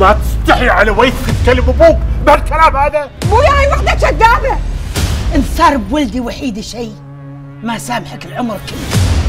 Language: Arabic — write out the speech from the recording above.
ما تستحي على ويث تكلم ابوك بهالكلام هذا؟ ابويا هاي وحده كذابه. ان صار بولدي وحيدي شيء ما سامحك العمر كله.